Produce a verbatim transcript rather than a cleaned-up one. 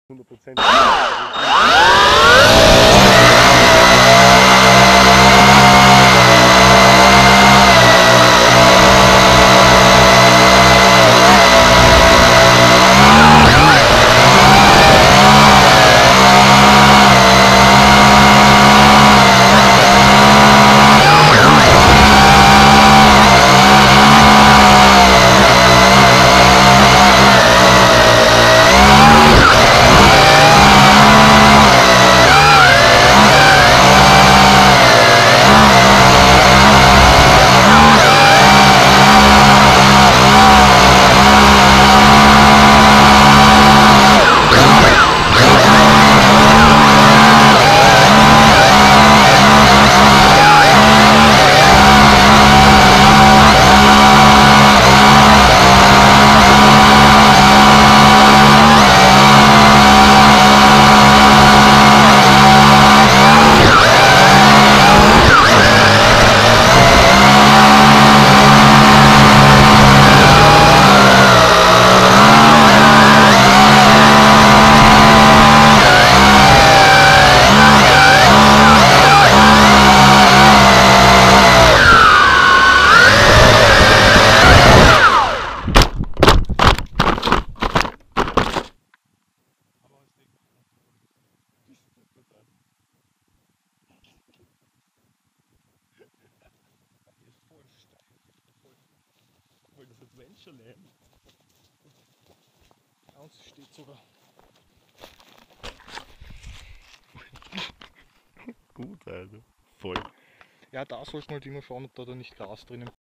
hundert Prozent. Das Adventureland. Bei uns steht sogar. Gut, also voll. Ja, da sollten wir halt immer schauen, ob da, da nicht Gas drinnen